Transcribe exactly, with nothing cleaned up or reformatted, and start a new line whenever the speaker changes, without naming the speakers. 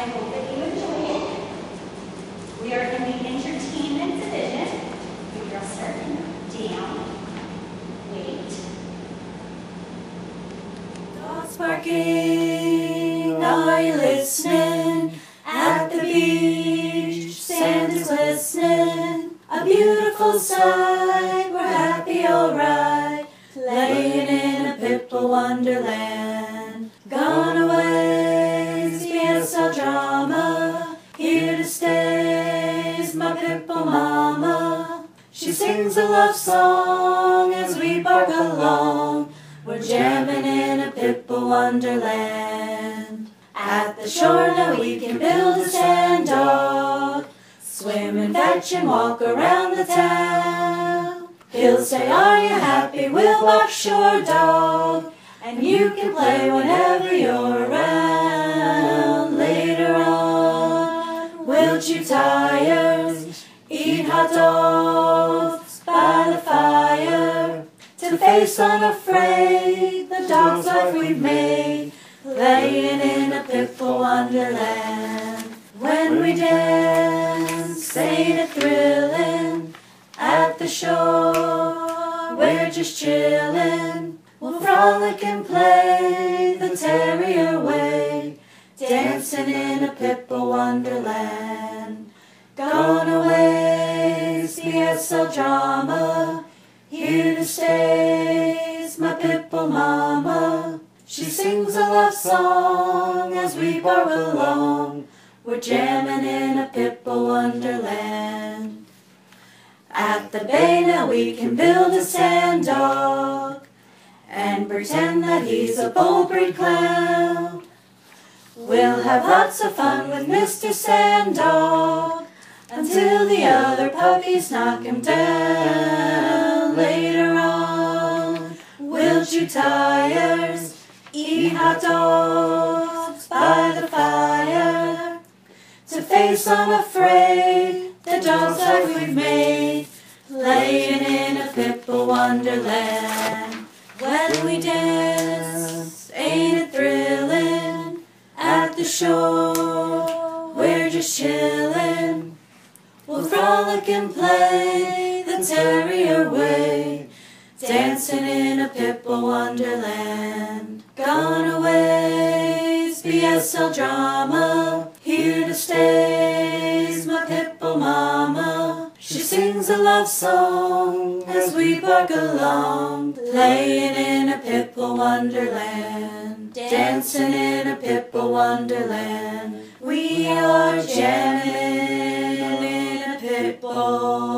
hope that you enjoy it. We are in the entertainment division. We are starting down. Wait. Dogs barking, are you listening? At the beach, sand is glistening. A beautiful sight, we're happy alright. Playing in a pit bull wonderland. Gone away is P A S L drama. Here to stay is my pit bull mama. She sings a love song as we bark along. We're jamming in a pit bull wonderland. At the shore now we can build a sand dog. Swim and fetch and walk around the town. He'll say, are you happy? We'll bark shore dog. And you can play whenever you're around. Later on, we'll chew tires, eat hot dogs by the fire. To face unafraid the dog's life we've made. Playing in a pit bull wonderland. When we dance, ain't it thrilling? At the shore, we're just chillin'. We'll frolic and play the terrier way. Dancing in a pit bull wonderland. Gone away is P A S L drama. Here to stay is my pit bull mama. She sings a love song as we bark along. We're jamming in a pit bull wonderland. At the bay now we can build a sand dog and pretend that he's a bull breed clown. We'll have lots of fun with Mister Sand Dog until the other puppies knock him down. Later on, we'll chew tires, eat hot dogs by the fire. To face unafraid the dog's life we've made. Playing in a pit bull wonderland. When we dance, ain't it thrilling? At the shore, we're just chillin'. We'll frolic and play the terrier way. Dancing in a pit bull wonderland. Gone away is P A S L drama. Here to stay is my pit bull mama. She sings a love song as we bark along. Playing in a pit bull wonderland. Dancing in a pit bull wonderland. We are jamming in a pit bull